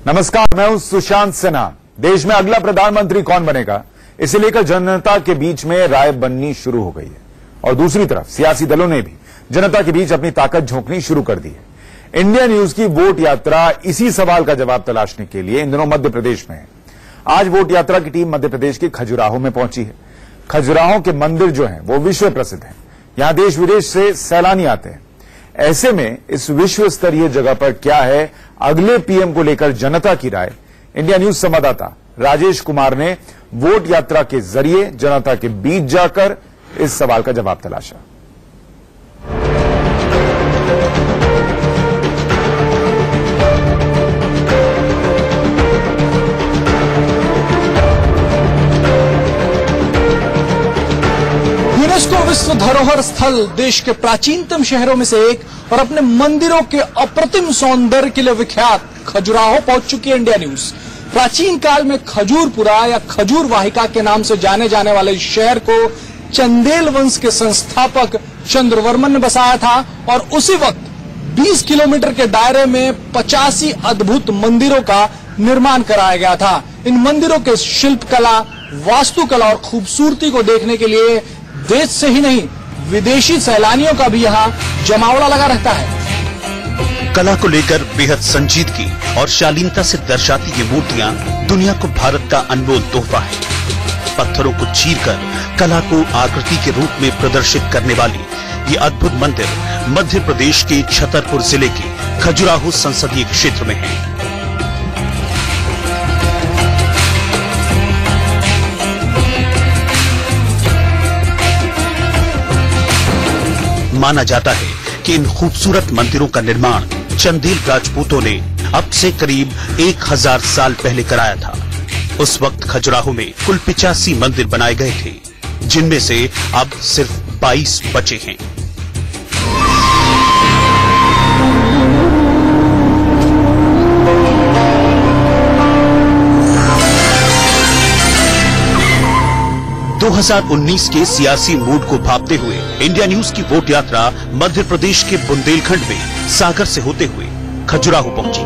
नमस्कार, मैं हूं सुशांत सिन्हा। देश में अगला प्रधानमंत्री कौन बनेगा, इसे लेकर जनता के बीच में राय बननी शुरू हो गई है और दूसरी तरफ सियासी दलों ने भी जनता के बीच अपनी ताकत झोंकनी शुरू कर दी है। इंडिया न्यूज की वोट यात्रा इसी सवाल का जवाब तलाशने के लिए इन दिनों मध्य प्रदेश में है। आज वोट यात्रा की टीम मध्य प्रदेश के खजुराहो में पहुंची है। खजुराहो के मंदिर जो हैं वो विश्व प्रसिद्ध हैं। यहां देश विदेश से सैलानी आते हैं। ऐसे में इस विश्व स्तरीय जगह पर क्या है अगले पीएम को लेकर जनता की राय, इंडिया न्यूज संवाददाता राजेश कुमार ने वोट यात्रा के जरिए जनता के बीच जाकर इस सवाल का जवाब तलाशा। यूनेस्को विश्व धरोहर स्थल देश के प्राचीनतम शहरों में से एक और अपने मंदिरों के अप्रतिम सौंदर्य के लिए विख्यात खजुराहो पहुंच चुकी है इंडिया न्यूज। प्राचीन काल में खजूरपुरा या खजूर वाहिका के नाम से जाने जाने वाले इस शहर को चंदेल वंश के संस्थापक चंद्रवर्मन ने बसाया था और उसी वक्त 20 किलोमीटर के दायरे में 85 अद्भुत मंदिरों का निर्माण कराया गया था। इन मंदिरों के शिल्पकला, वास्तुकला और खूबसूरती को देखने के लिए देश से ही नहीं विदेशी सैलानियों का भी यहाँ जमावड़ा लगा रहता है। कला को लेकर बेहद संजीदगी और शालीनता से दर्शाती ये मूर्तियां दुनिया को भारत का अनमोल तोहफा है। पत्थरों को चीरकर कला को आकृति के रूप में प्रदर्शित करने वाली ये अद्भुत मंदिर मध्य प्रदेश के छतरपुर जिले के खजुराहो संसदीय क्षेत्र में है। माना जाता है कि इन खूबसूरत मंदिरों का निर्माण चंदेल राजपूतों ने अब से करीब 1000 साल पहले कराया था। उस वक्त खजुराहो में कुल 85 मंदिर बनाए गए थे, जिनमें से अब सिर्फ 22 बचे हैं। दो 2019 के सियासी मूड को भांपते हुए इंडिया न्यूज की वोट यात्रा मध्य प्रदेश के बुंदेलखंड में सागर से होते हुए खजुराहो पहुंची।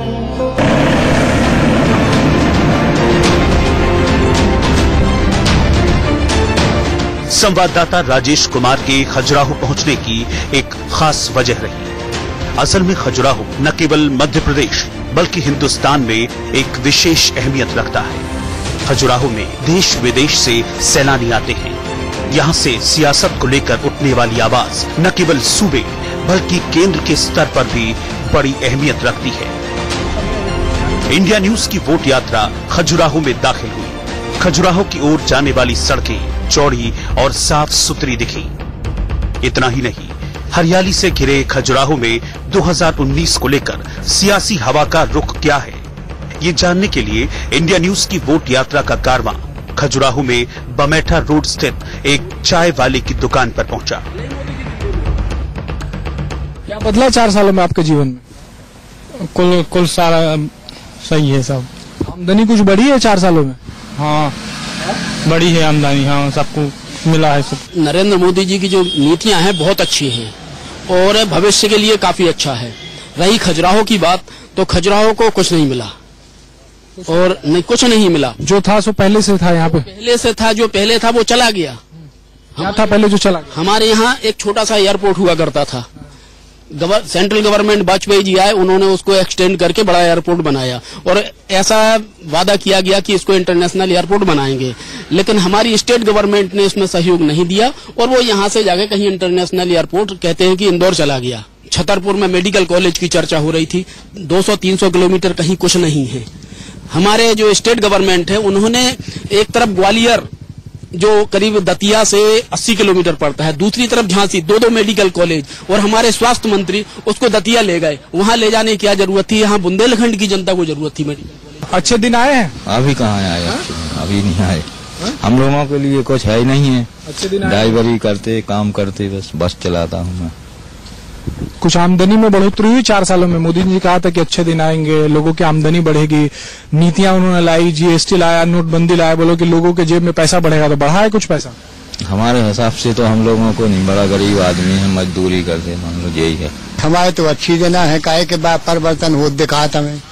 संवाददाता राजेश कुमार के खजुराहो पहुंचने की एक खास वजह रही। असल में खजुराहो न केवल मध्य प्रदेश बल्कि हिंदुस्तान में एक विशेष अहमियत रखता है। खजुराहो में देश विदेश से सैलानी आते हैं। यहाँ से सियासत को लेकर उठने वाली आवाज न केवल सूबे बल्कि केंद्र के स्तर पर भी बड़ी अहमियत रखती है। इंडिया न्यूज की वोट यात्रा खजुराहो में दाखिल हुई। खजुराहो की ओर जाने वाली सड़कें चौड़ी और साफ सुथरी दिखी। इतना ही नहीं, हरियाली से घिरे खजुराहो में 2019 को लेकर सियासी हवा का रुख क्या है, ये जानने के लिए इंडिया न्यूज की वोट यात्रा का कारवां खजुराहो में बमेठा रोड स्थित एक चाय वाले की दुकान पर पहुंचा। क्या बदला 4 सालों में आपके जीवन में? कुल सारा सही है सब। आमदनी कुछ बढ़ी है 4 सालों में? हाँ, बड़ी है आमदनी। हाँ, सबको मिला है सब। नरेंद्र मोदी जी की जो नीतियां हैं बहुत अच्छी हैं और भविष्य के लिए काफी अच्छा है। रही खजुराहो की बात, तो खजुराहो को कुछ नहीं मिला और नहीं कुछ नहीं मिला। जो था सो पहले से था। यहाँ पे पहले से था, जो पहले था वो चला गया। क्या था पहले जो चला गया? हमारे यहाँ एक छोटा सा एयरपोर्ट हुआ करता था। सेंट्रल गवर्नमेंट वाजपेयी जी आए, उन्होंने उसको एक्सटेंड करके बड़ा एयरपोर्ट बनाया और ऐसा वादा किया गया कि इसको इंटरनेशनल एयरपोर्ट बनाएंगे, लेकिन हमारी स्टेट गवर्नमेंट ने इसमें सहयोग नहीं दिया और वो यहाँ से जाके कहीं इंटरनेशनल एयरपोर्ट कहते हैं कि इंदौर चला गया। छतरपुर में मेडिकल कॉलेज की चर्चा हो रही थी। 200-300 किलोमीटर कहीं कुछ नहीं है। हमारे जो स्टेट गवर्नमेंट है उन्होंने एक तरफ ग्वालियर जो करीब दतिया से 80 किलोमीटर पड़ता है, दूसरी तरफ झांसी, 2 मेडिकल कॉलेज, और हमारे स्वास्थ्य मंत्री उसको दतिया ले गए। वहां ले जाने की क्या जरूरत थी? यहाँ बुंदेलखंड की जनता को जरूरत थी मेडिकल कॉलेज। अच्छे दिन आए हैं? अभी कहाँ आए? अभी नहीं आए। हम लोगों के लिए कुछ है ही नहीं है। अच्छे दिन ड्राइवरी करते, काम करते, बस चलाता हूँ मैं। कुछ आमदनी में बढ़ोतरी हुई 4 सालों में? मोदी जी कहा था कि अच्छे दिन आएंगे, लोगों की आमदनी बढ़ेगी, नीतियां उन्होंने लाई, जीएसटी लाया, नोटबंदी लाया, बोलो कि लोगों के जेब में पैसा बढ़ेगा। तो बढ़ा है कुछ पैसा? हमारे हिसाब से तो हम लोगों को नहीं, बड़ा गरीब आदमी है, मजदूरी करते, मान लो यही है। हमारे तो अच्छी देना है, काहे के बाद परिवर्तन हो दिखा हमें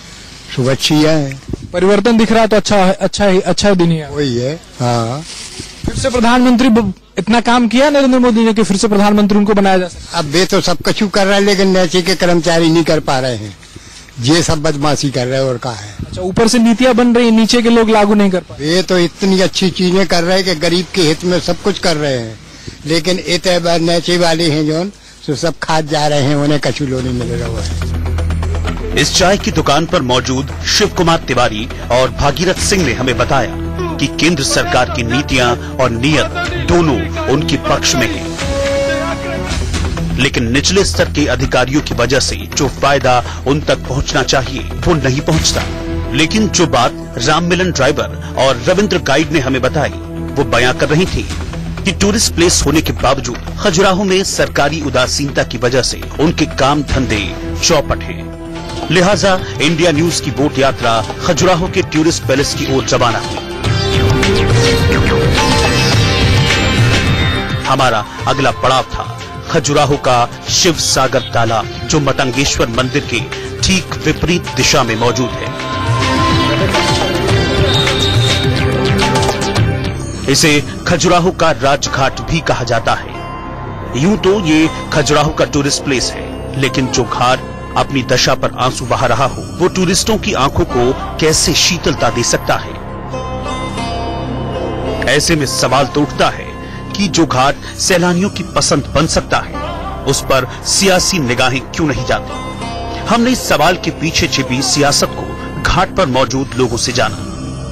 सुबह अच्छी है। परिवर्तन दिख रहा है तो अच्छा दिन ही है। वही है। हाँ, फिर से प्रधानमंत्री इतना काम किया नरेंद्र मोदी ने कि फिर से प्रधानमंत्री उनको बनाया जा सकता। अब वे तो सब कछु कर रहे हैं, लेकिन नीचे के कर्मचारी नहीं कर पा रहे हैं। ये सब बदमाशी कर रहे हैं और कहा है। अच्छा, ऊपर से नीतियां बन रही, नीचे के लोग लागू नहीं कर पा रहे। ये तो इतनी अच्छी चीजें कर रहे हैं कि गरीब के हित में सब कुछ कर रहे हैं, लेकिन इतने नीचे वाले हैं जो तो सब खाद जा रहे हैं, उन्हें कछु लो नहीं मिल रहा है। इस चाय की दुकान पर मौजूद शिव कुमार तिवारी और भागीरथ सिंह ने हमें बताया कि केंद्र सरकार की नीतियां और नीयत दोनों उनके पक्ष में है, लेकिन निचले स्तर के अधिकारियों की वजह से जो फायदा उन तक पहुंचना चाहिए वो नहीं पहुंचता। लेकिन जो बात राम मिलन ड्राइवर और रविंद्र गाइड ने हमें बताई वो बयां कर रही थी कि टूरिस्ट प्लेस होने के बावजूद खजुराहो में सरकारी उदासीनता की वजह से उनके काम धंधे चौपट हैं। लिहाजा इंडिया न्यूज की बोट यात्रा खजुराहो के टूरिस्ट पैलेस की ओर रवाना हुई। हमारा अगला पड़ाव था खजुराहो का शिव सागर तालाब, जो मतंगेश्वर मंदिर के ठीक विपरीत दिशा में मौजूद है। इसे खजुराहो का राजघाट भी कहा जाता है। यूं तो ये खजुराहो का टूरिस्ट प्लेस है, लेकिन जो घाट अपनी दशा पर आंसू बहा रहा हो वो टूरिस्टों की आंखों को कैसे शीतलता दे सकता है। ऐसे में सवाल तो उठता है कि जो घाट सैलानियों की पसंद बन सकता है उस पर सियासी निगाहें क्यों नहीं जाती। हमने इस सवाल के पीछे छिपी सियासत को घाट पर मौजूद लोगों से जाना।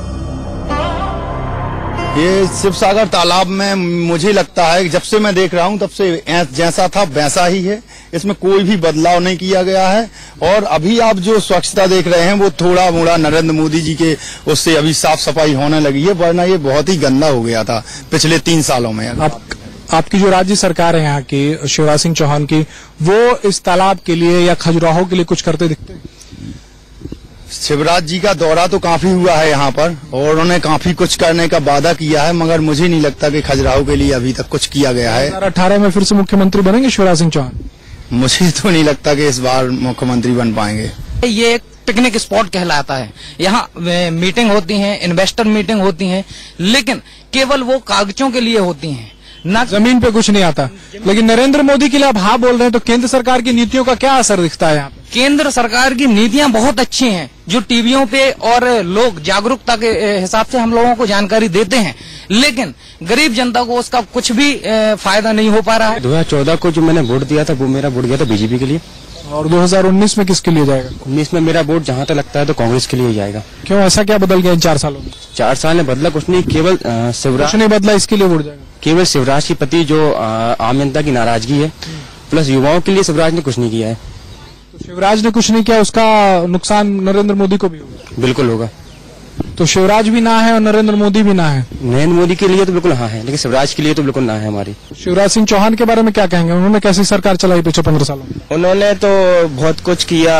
ये शिवसागर तालाब में मुझे लगता है कि जब से मैं देख रहा हूं तब से जैसा था वैसा ही है, इसमें कोई भी बदलाव नहीं किया गया है। और अभी आप जो स्वच्छता देख रहे हैं वो थोड़ा मोड़ा नरेंद्र मोदी जी के उससे अभी साफ सफाई होने लगी है, वरना ये बहुत ही गंदा हो गया था पिछले 3 सालों में। आपकी जो राज्य सरकार है यहाँ की, शिवराज सिंह चौहान की, वो इस तालाब के लिए या खजुराहो के लिए कुछ करते दिखते हैं? शिवराज जी का दौरा तो काफी हुआ है यहाँ पर और उन्होंने काफी कुछ करने का वादा किया है, मगर मुझे नहीं लगता कि खजुराहो के लिए अभी तक कुछ किया गया है। 2018 में फिर से मुख्यमंत्री बनेंगे शिवराज सिंह चौहान? मुझे तो नहीं लगता कि इस बार मुख्यमंत्री बन पाएंगे। ये एक पिकनिक स्पॉट कहलाता है। यहाँ मीटिंग होती है, इन्वेस्टर मीटिंग होती है, लेकिन केवल वो कागजों के लिए होती हैं, ना जमीन पे कुछ नहीं आता। लेकिन नरेंद्र मोदी के लिए आप हाँ बोल रहे हैं, तो केंद्र सरकार की नीतियों का क्या असर दिखता है यहाँ पे? केंद्र सरकार की नीतियां बहुत अच्छी हैं, जो टीवियों पे और लोग जागरूकता के हिसाब से हम लोगों को जानकारी देते हैं, लेकिन गरीब जनता को उसका कुछ भी फायदा नहीं हो पा रहा है। 2014 को जो मैंने वोट दिया था वो मेरा वोट गया था बीजेपी के लिए। और 2019 में किसके लिए जाएगा? 19 में मेरा वोट जहाँ तक लगता है तो कांग्रेस के लिए जाएगा। क्यों, ऐसा क्या बदल गया इन 4 सालों में? 4 साल में बदला कुछ नहीं, केवल शिवराज कुछ नहीं बदला, इसके लिए वोट जाएगा। केवल शिवराज के प्रति जो आम जनता की नाराजगी है, प्लस युवाओं के लिए शिवराज ने कुछ नहीं किया है। तो शिवराज ने कुछ नहीं किया, उसका नुकसान नरेंद्र मोदी को भी होगा? बिल्कुल होगा। तो शिवराज भी ना है और नरेंद्र मोदी भी ना है? नरेंद्र मोदी के लिए तो बिल्कुल हाँ है, लेकिन शिवराज के लिए तो बिल्कुल ना है हमारी। शिवराज सिंह चौहान के बारे में क्या कहेंगे? उन्होंने कैसी सरकार चलाई पिछले 15 सालों में? उन्होंने तो बहुत कुछ किया,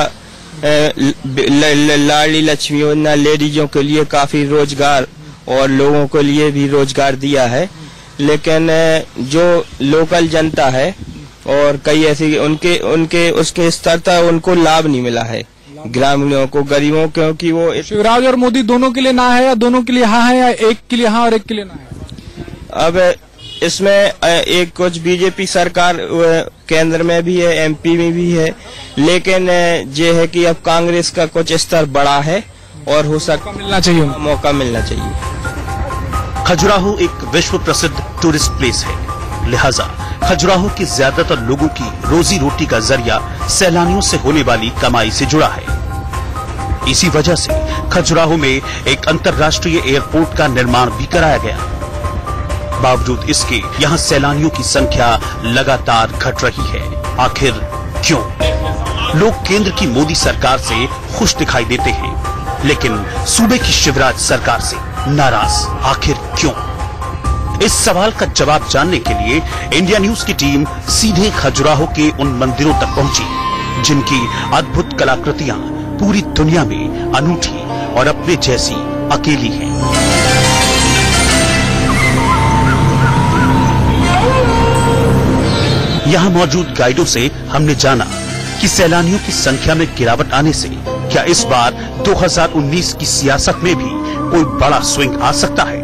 लाडली लक्ष्मी योजना लेडीजों के लिए काफी रोजगार और लोगों के लिए भी रोजगार दिया है, लेकिन जो लोकल जनता है और कई ऐसी उनके उसके स्तर तक उनको लाभ नहीं मिला है, ग्रामीणों को, गरीबों, क्योंकि वो शिवराज और मोदी दोनों के लिए ना है, या दोनों के लिए हाँ है, या एक के लिए हाँ और एक के लिए ना है? अब इसमें एक कुछ बीजेपी सरकार केंद्र में भी है, एमपी में भी है, लेकिन ये है कि अब कांग्रेस का कुछ स्तर बड़ा है और हो सकता मिलना चाहिए, मौका मिलना चाहिए। खजुराहो एक विश्व प्रसिद्ध टूरिस्ट प्लेस है, लिहाजा खजुराहो के ज्यादातर लोगों की रोजी रोटी का जरिया सैलानियों से होने वाली कमाई से जुड़ा है। इसी वजह से खजुराहो में एक अंतर्राष्ट्रीय एयरपोर्ट का निर्माण भी कराया गया। बावजूद इसके यहाँ सैलानियों की संख्या लगातार घट रही है। आखिर क्यों? लोग केंद्र की मोदी सरकार से खुश दिखाई देते हैं, लेकिन सूबे की शिवराज सरकार से नाराज। आखिर क्यों? इस सवाल का जवाब जानने के लिए इंडिया न्यूज की टीम सीधे खजुराहो के उन मंदिरों तक पहुंची जिनकी अद्भुत कलाकृतियां पूरी दुनिया में अनूठी और अपने जैसी अकेली हैं। यहां मौजूद गाइडों से हमने जाना कि सैलानियों की संख्या में गिरावट आने से क्या इस बार 2019 की सियासत में भी कोई बड़ा स्विंग आ सकता है?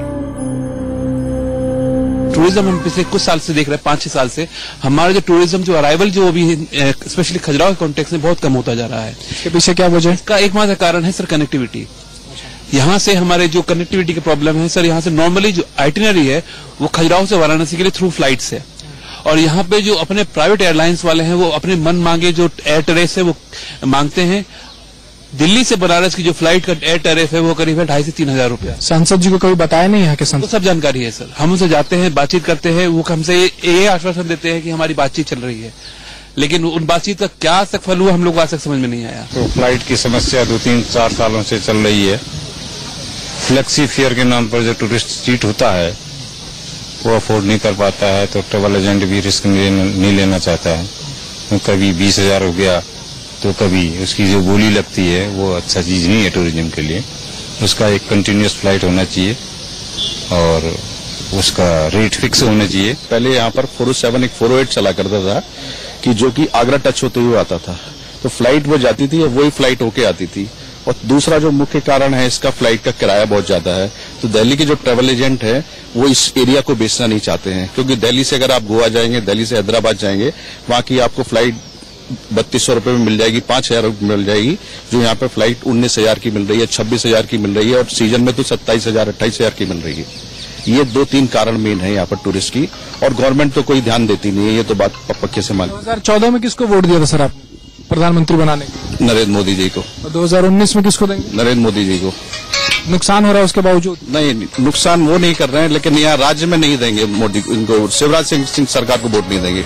टूरिज्म हम पिछले कुछ साल से देख रहे हैं, 5-6 साल से हमारा जो टूरिज्म जो अराइवल जो अभी स्पेशली खजुराहो के कॉन्टेक्स्ट में बहुत कम होता जा रहा है। इसके पीछे क्या वजह है? इसका एकमात्र कारण है सर कनेक्टिविटी। यहाँ से हमारे जो कनेक्टिविटी के प्रॉब्लम है सर, यहाँ से नॉर्मली जो आइटिनरी है वो खजुराहो से वाराणसी के लिए थ्रू फ्लाइट्स है, और यहाँ पे जो अपने प्राइवेट एयरलाइंस वाले हैं वो अपने मन मांगे जो एयर टैरिफ है वो मांगते हैं। दिल्ली से बनारस की जो फ्लाइट का एयर टैरिफ है वो करीब है 2,500 से 3,000 रुपया। सांसद जी को कभी बताया नहीं यहाँ के सांसद? तो सब जानकारी है सर, हम उनसे जाते हैं, बातचीत करते हैं, वो हमसे ये आश्वासन देते हैं कि हमारी बातचीत चल रही है, लेकिन उन बातचीत का क्या आज तक फल हुआ हम लोग को आज तक समझ में नहीं आया। तो फ्लाइट की समस्या 2-3-4 सालों से चल रही है। फ्लेक्सी फेयर के नाम पर जो टूरिस्ट सीट होता है वो अफोर्ड नहीं कर पाता है, तो ट्रेवल एजेंट भी रिस्क नहीं लेना चाहता है। तो कभी 20,000 हो गया तो कभी उसकी जो बोली लगती है वो अच्छा चीज नहीं है टूरिज्म के लिए। उसका एक कंटिन्यूअस फ्लाइट होना चाहिए और उसका रेट फिक्स होना चाहिए। पहले यहाँ पर 407 एक 408 चला करता था कि जो कि आगरा टच होते हुए आता था, तो फ्लाइट वो जाती थी और वही फ्लाइट होके आती थी। और दूसरा जो मुख्य कारण है इसका, फ्लाइट का किराया बहुत ज्यादा है। तो दिल्ली के जो ट्रेवल एजेंट है वो इस एरिया को बेचना नहीं चाहते हैं, क्योंकि दिल्ली से अगर आप गोवा जाएंगे, दिल्ली से हैदराबाद जाएंगे, वहां की आपको फ्लाइट 3,200 रुपए में मिल जाएगी, 5,000 रुपए मिल जाएगी, जो यहाँ पे फ्लाइट 19,000 की मिल रही है, 26,000 की मिल रही है, और सीजन में तो 27,000 28,000 की मिल रही है। ये 2-3 कारण मेन है यहाँ पर टूरिस्ट की, और गवर्नमेंट तो कोई ध्यान देती नहीं है। ये तो बात पक्के से मान। 2014 में किसको वोट दिया था सर आप प्रधानमंत्री बनाने के? नरेंद्र मोदी जी को। और 2019 में किसको देंगे? नरेंद्र मोदी जी को। नुकसान हो रहा है उसके बावजूद? नहीं, नुकसान वो नहीं कर रहे हैं, लेकिन यहाँ राज्य में नहीं देंगे मोदी इनको, शिवराज सिंह सरकार को वोट नहीं देंगे।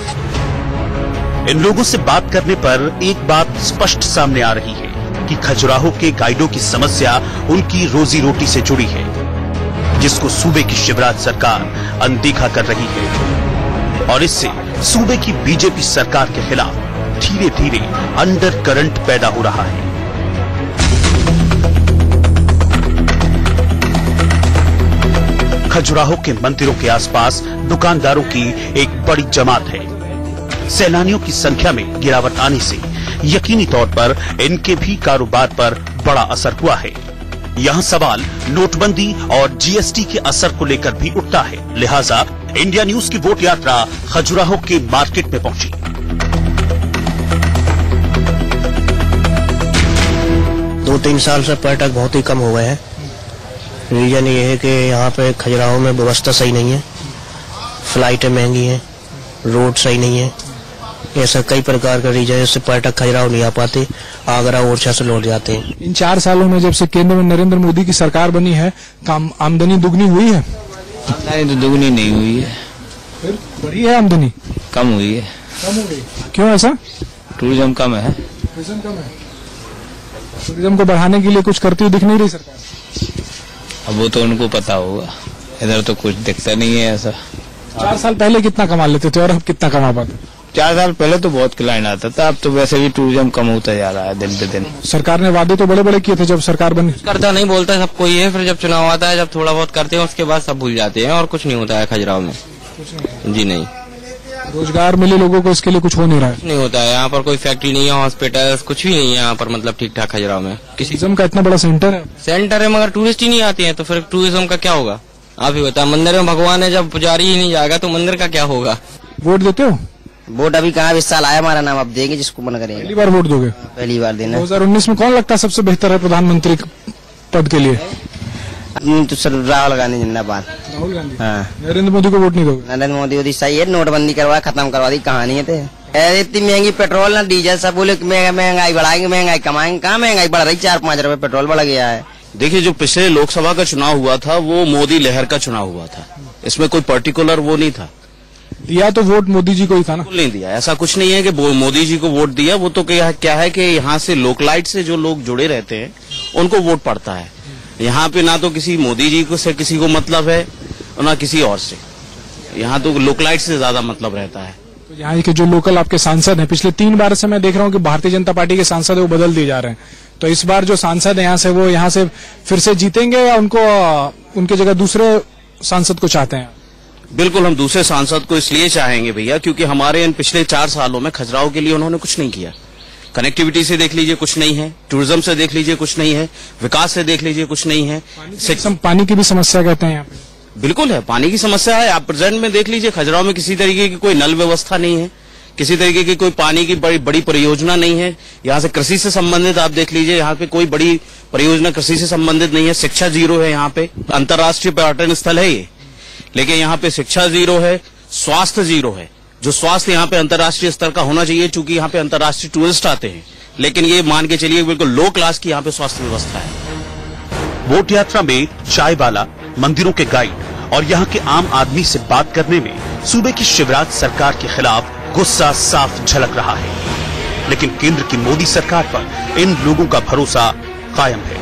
इन लोगों से बात करने पर एक बात स्पष्ट सामने आ रही है कि खजुराहो के गाइडों की समस्या उनकी रोजी रोटी से जुड़ी है, जिसको सूबे की शिवराज सरकार अनदेखा कर रही है, और इससे सूबे की बीजेपी सरकार के खिलाफ धीरे धीरे अंडर करंट पैदा हो रहा है। खजुराहो के मंदिरों के आसपास दुकानदारों की एक बड़ी जमात है। सैलानियों की संख्या में गिरावट आने से यकीनी तौर पर इनके भी कारोबार पर बड़ा असर हुआ है। यहाँ सवाल नोटबंदी और जीएसटी के असर को लेकर भी उठता है। लिहाजा इंडिया न्यूज की वोट यात्रा खजुराहो के मार्केट में पहुंची। 2-3 साल से पर्यटक बहुत ही कम हो गए हैं। रीजन ये है कि यहाँ पे खजुराहो में व्यवस्था सही नहीं है, फ्लाइटें महंगी हैं, रोड सही नहीं है, ऐसा कई प्रकार का रीजन है, इससे पर्यटक खजुराहो नहीं आ पाते, आगरा ओरछा से लौट जाते हैं। इन 4 सालों में जब से केंद्र में नरेंद्र मोदी की सरकार बनी है, काम आमदनी दुगनी हुई है? आमदनी तो दुगनी नहीं हुई है, फिर बढ़ी है आमदनी? कम हुई है। कम हो गई? क्यों ऐसा? टूरिज्म कम है। टूरिज्म कम है? टूरिज्म को बढ़ाने के लिए कुछ करती हुई दिख नहीं रही सरकार? अब वो तो उनको पता होगा, इधर तो कुछ दिखता नहीं है ऐसा। 4 साल पहले कितना कमा लेते थे और अब कितना कमा पाते? 4 साल पहले तो बहुत क्लाइंट आता था, अब तो वैसे भी टूरिज्म कम होता जा रहा है दिन पे दिन। सरकार ने वादे तो बड़े बड़े किए थे जब सरकार बनी। करता नहीं, बोलता सब कोई है, फिर जब चुनाव आता है, जब थोड़ा बहुत करते हैं उसके बाद सब भूल जाते हैं और कुछ नहीं होता है खजुराहो में। जी नहीं, रोजगार मिले लोगों को, इसके लिए कुछ हो नहीं रहा है? नहीं होता है, यहाँ पर कोई फैक्ट्री नहीं है, हॉस्पिटल कुछ भी नहीं है यहाँ पर, मतलब ठीक ठाक खजुराहो में। टूरिज्म का इतना बड़ा सेंटर है? सेंटर है मगर टूरिस्ट ही नहीं आते हैं, तो फिर टूरिज्म का क्या होगा? आप ही बताए, मंदिर में भगवान है, जब पुजारी ही नहीं जाएगा तो मंदिर का क्या होगा? वोट देते हो? वोट अभी कहाँ, इस साल आया हमारा नाम, अब देंगे जिसको मन करेंगे। पहली बार वोट दोगे? पहली बार देना। 2019 में कौन लगता है सबसे बेहतर है प्रधानमंत्री पद के लिए? तो सर राहुल गांधी जिंदाबाद। राहुल गांधी? हाँ। नरेंद्र मोदी को वोट नहीं दोगे? नरेंद्र मोदी सही है, नोटबंदी करवा खत्म करवा दी, कहानी है थे। इतनी महंगी पेट्रोल ना डीजल, सब बोले महंगाई बढ़ाएंगे, महंगाई कमाएंगे, कहाँ महंगाई बढ़ रही, 4-5 रुपए पेट्रोल बढ़ गया है। देखिए, जो पिछले लोकसभा का चुनाव हुआ था वो मोदी लहर का चुनाव हुआ था, इसमें कोई पर्टिकुलर वो नहीं था। दिया तो वोट मोदी जी को ही था ना? नहीं दिया, ऐसा कुछ नहीं है कि मोदी जी को वोट दिया। वो तो क्या है कि यहाँ से लोकलाइट से जो लोग जुड़े रहते हैं उनको वोट पड़ता है। यहाँ पे ना तो किसी मोदी जी को से किसी को मतलब है और ना किसी और से, यहाँ तो लोकलाइट से ज्यादा मतलब रहता है। तो यहाँ के जो लोकल आपके सांसद हैं, पिछले 3 बार से मैं देख रहा हूँ कि भारतीय जनता पार्टी के सांसद है वो बदल दिए जा रहे हैं, तो इस बार जो सांसद है यहाँ से, वो यहाँ से फिर से जीतेंगे या उनको उनके जगह दूसरे सांसद को चाहते हैं? बिल्कुल, हम दूसरे सांसद को इसलिए चाहेंगे भैया क्योंकि हमारे इन पिछले 4 सालों में खजुराहो के लिए उन्होंने कुछ नहीं किया। कनेक्टिविटी से देख लीजिए कुछ नहीं है, टूरिज्म से देख लीजिए कुछ नहीं है, विकास से देख लीजिए कुछ नहीं है। पानी की भी समस्या कहते हैं यहाँ पे। बिल्कुल है, पानी की समस्या है। आप प्रेजेंट में देख लीजिए खजुराहो में किसी तरीके की कोई नल व्यवस्था नहीं है, किसी तरीके की कोई पानी की बड़ी परियोजना नहीं है। यहाँ से कृषि से संबंधित आप देख लीजिए, यहाँ पे कोई बड़ी परियोजना कृषि से संबंधित नहीं है। शिक्षा जीरो है यहाँ पे, अंतर्राष्ट्रीय पर्यटन स्थल है ये, लेकिन यहाँ पे शिक्षा जीरो है, स्वास्थ्य जीरो है। जो स्वास्थ्य यहाँ पे अंतर्राष्ट्रीय स्तर का होना चाहिए, चूंकि यहाँ पे अंतर्राष्ट्रीय टूरिस्ट आते हैं, लेकिन ये मान के चलिए बिल्कुल लो क्लास की यहाँ पे स्वास्थ्य व्यवस्था है। वोट यात्रा में चाय वाला, मंदिरों के गाइड और यहाँ के आम आदमी से बात करने में सूबे की शिवराज सरकार के खिलाफ गुस्सा साफ झलक रहा है, लेकिन केंद्र की मोदी सरकार पर इन लोगों का भरोसा कायम है।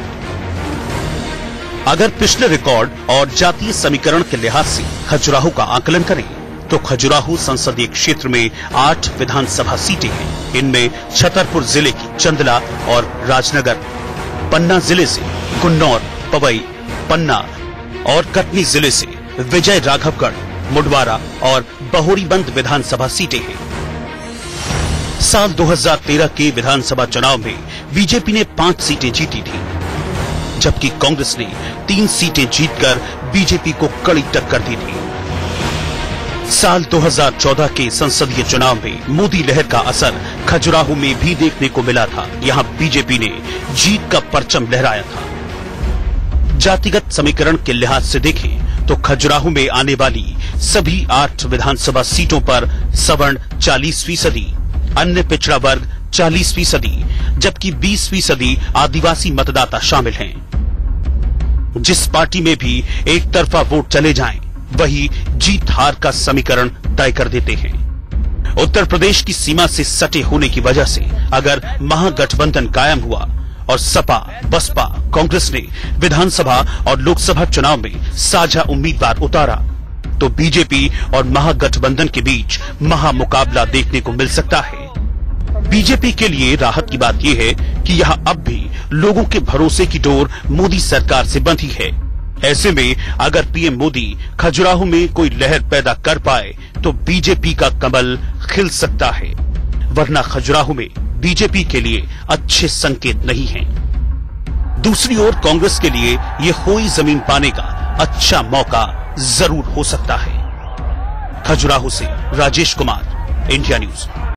अगर पिछले रिकॉर्ड और जातीय समीकरण के लिहाज से खजुराहो का आकलन करें तो खजुराहो संसदीय क्षेत्र में 8 विधानसभा सीटें हैं। इनमें छतरपुर जिले की चंदला और राजनगर, पन्ना जिले से गुन्नौर, पवई, पन्ना और कटनी जिले से विजय राघवगढ़, मुडवारा और बहोरीबंद विधानसभा सीटें हैं। साल 2013 के विधानसभा चुनाव में बीजेपी ने 5 सीटें जीती थी, जबकि कांग्रेस ने 3 सीटें जीतकर बीजेपी को कड़ी टक्कर दी थी। साल 2014 के संसदीय चुनाव में मोदी लहर का असर खजुराहो में भी देखने को मिला था। यहां बीजेपी ने जीत का परचम लहराया था। जातिगत समीकरण के लिहाज से देखें तो खजुराहो में आने वाली सभी 8 विधानसभा सीटों पर सवर्ण 40%, अन्य पिछड़ा वर्ग 40%, जबकि 20% आदिवासी मतदाता शामिल हैं। जिस पार्टी में भी एक तरफा वोट चले जाएं, वही जीत हार का समीकरण तय कर देते हैं। उत्तर प्रदेश की सीमा से सटे होने की वजह से अगर महागठबंधन कायम हुआ और सपा, बसपा, कांग्रेस ने विधानसभा और लोकसभा चुनाव में साझा उम्मीदवार उतारा तो बीजेपी और महागठबंधन के बीच महामुकाबला देखने को मिल सकता है। बीजेपी के लिए राहत की बात यह है कि यह अब भी लोगों के भरोसे की डोर मोदी सरकार से बंधी है। ऐसे में अगर पीएम मोदी खजुराहो में कोई लहर पैदा कर पाए तो बीजेपी का कमल खिल सकता है, वरना खजुराहो में बीजेपी के लिए अच्छे संकेत नहीं हैं। दूसरी ओर कांग्रेस के लिए ये खोई जमीन पाने का अच्छा मौका जरूर हो सकता है। खजुराहो से राजेश कुमार, इंडिया न्यूज।